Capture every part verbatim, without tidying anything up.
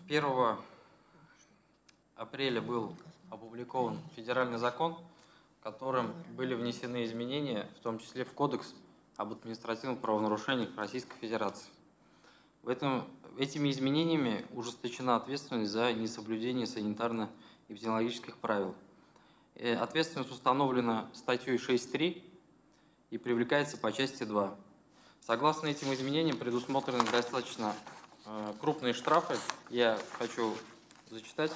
первого апреля был опубликован федеральный закон, которым были внесены изменения, в том числе в Кодекс об административных правонарушениях Российской Федерации. В этом, этими изменениями ужесточена ответственность за несоблюдение санитарно-эпидемиологических правил. Ответственность установлена статьей шесть точка три и привлекается по части два. Согласно этим изменениям предусмотрены достаточно э, крупные штрафы. Я хочу зачитать.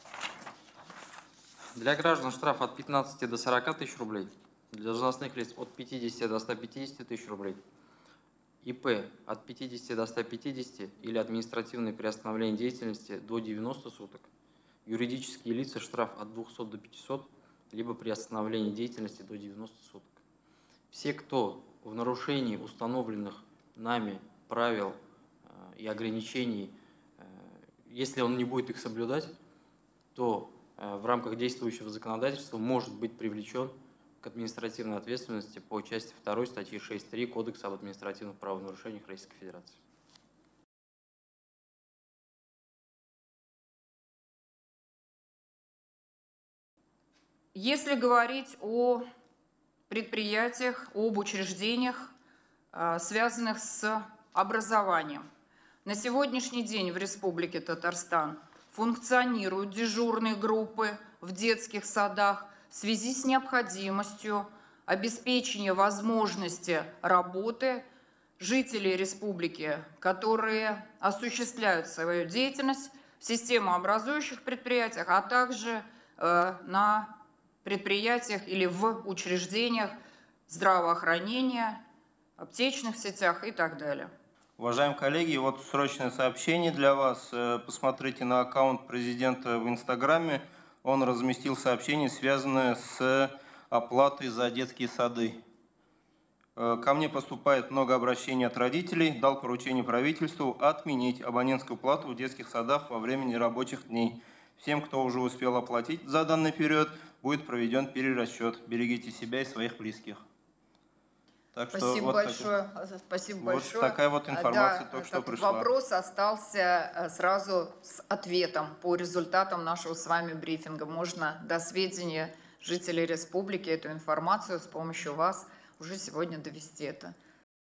Для граждан штраф от пятнадцати до сорока тысяч рублей, для должностных лиц от пятидесяти до ста пятидесяти тысяч рублей, ИП от пятидесяти до ста пятидесяти или административное приостановление деятельности до девяноста суток, юридические лица штраф от двухсот до пятисот, либо приостановление деятельности до девяноста суток. Все, кто в нарушении установленных нами правил и ограничений, если он не будет их соблюдать, то в рамках действующего законодательства может быть привлечен к административной ответственности по части второй статьи шесть точка три Кодекса об административных правонарушениях Российской Федерации. Если говорить о предприятиях, об учреждениях, связанных с образованием, на сегодняшний день в Республике Татарстан функционируют дежурные группы в детских садах в связи с необходимостью обеспечения возможности работы жителей республики, которые осуществляют свою деятельность в системообразующих предприятиях, а также э, на предприятиях или в учреждениях здравоохранения, аптечных сетях и так далее. Уважаемые коллеги, вот срочное сообщение для вас. Посмотрите на аккаунт президента в Инстаграме. Он разместил сообщение, связанное с оплатой за детские сады. Ко мне поступает много обращений от родителей. Дал поручение правительству отменить абонентскую плату в детских садах во время нерабочих дней. Всем, кто уже успел оплатить за данный период, будет проведен перерасчет. Берегите себя и своих близких. Так Спасибо что вот большое. Так, Спасибо вот большое. такая вот информация да, только что пришла. Вопрос остался сразу с ответом по результатам нашего с вами брифинга. Можно до сведения жителей республики эту информацию с помощью вас уже сегодня довести это.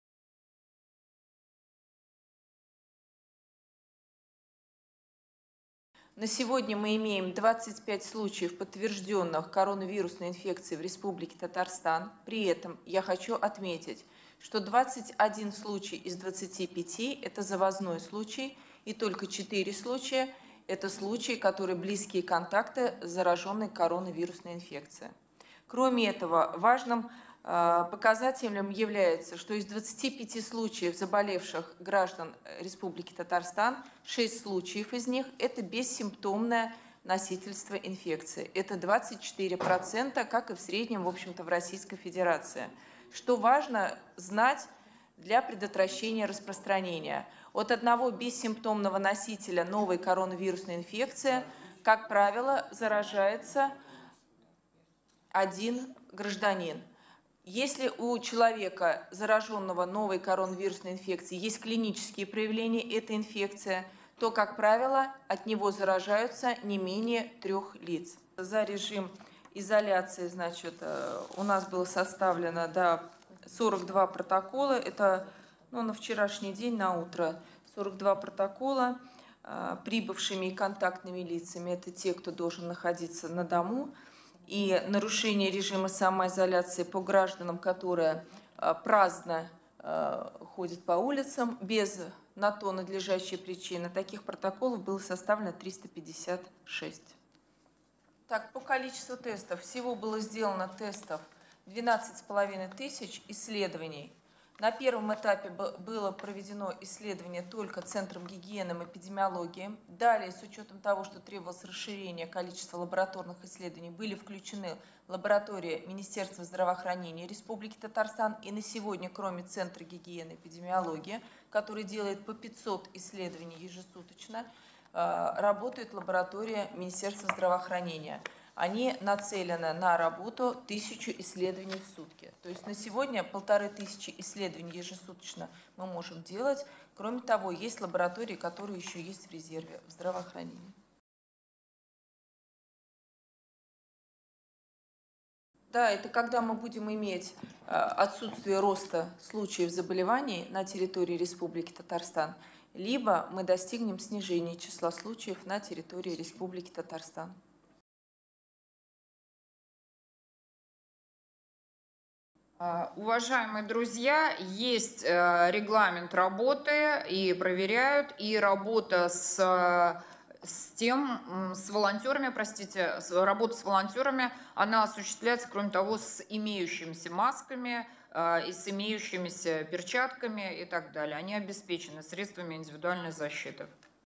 На сегодня мы имеем двадцать пять случаев подтвержденных коронавирусной инфекции в Республике Татарстан. При этом я хочу отметить, что двадцать один случай из двадцати пяти – это завозной случай, и только четыре случая – это случаи, которые близкие контакты с зараженной коронавирусной инфекцией. Кроме этого, важным показателем является, что из двадцати пяти случаев заболевших граждан Республики Татарстан, шесть случаев из них – это бессимптомное носительство инфекции. Это двадцать четыре процента, как и в среднем, в общем-то, в Российской Федерации. Что важно знать для предотвращения распространения. От одного бессимптомного носителя новой коронавирусной инфекции, как правило, заражается один гражданин. Если у человека, зараженного новой коронавирусной инфекцией, есть клинические проявления этой инфекции, то, как правило, от него заражаются не менее трех лиц. За режим изоляции, значит, у нас было составлено да, сорок два протокола. Это ну, на вчерашний день, на утро, сорок два протокола. Прибывшими и контактными лицами – это те, кто должен находиться на дому. И нарушение режима самоизоляции по гражданам, которые э, праздно э, ходят по улицам, без на то надлежащей причины. Таких протоколов было составлено триста пятьдесят шесть. Так, по количеству тестов. Всего было сделано тестов двенадцать с половиной тысяч исследований. На первом этапе было проведено исследование только Центром гигиены и эпидемиологии. Далее, с учетом того, что требовалось расширение количества лабораторных исследований, были включены лаборатории Министерства здравоохранения Республики Татарстан. И на сегодня, кроме Центра гигиены и эпидемиологии, который делает по пятьсот исследований ежесуточно, работает лаборатория Министерства здравоохранения. они нацелены на работу тысячу исследований в сутки. То есть на сегодня полторы тысячи исследований ежесуточно мы можем делать. Кроме того, есть лаборатории, которые еще есть в резерве в здравоохранении. Да, это когда мы будем иметь отсутствие роста случаев заболеваний на территории Республики Татарстан, либо мы достигнем снижения числа случаев на территории Республики Татарстан. Уважаемые друзья, есть регламент работы, и проверяют, и работа с, с тем, с волонтерами, простите, работа с волонтерами, она осуществляется, кроме того, с имеющимися масками и с имеющимися перчатками и так далее. Они обеспечены средствами индивидуальной защиты.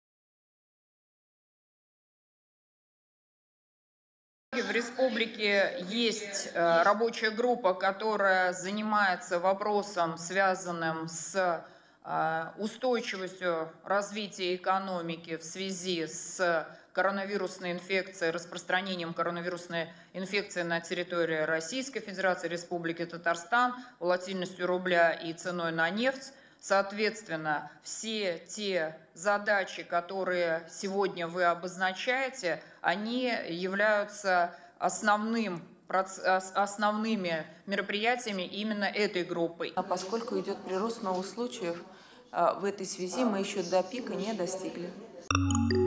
В республике есть рабочая группа, которая занимается вопросом, связанным с устойчивостью развития экономики в связи с коронавирусной инфекцией, распространением коронавирусной инфекции на территории Российской Федерации, Республики Татарстан, волатильностью рубля и ценой на нефть. Соответственно, все те задачи, которые сегодня вы обозначаете, они являются основным, основными мероприятиями именно этой группы. А поскольку идет прирост новых случаев, в этой связи мы еще до пика не достигли.